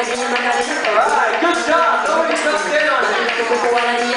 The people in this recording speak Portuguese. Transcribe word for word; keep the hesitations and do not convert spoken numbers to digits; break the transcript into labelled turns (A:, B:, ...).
A: Alright, good job. Nobody stopped in on it.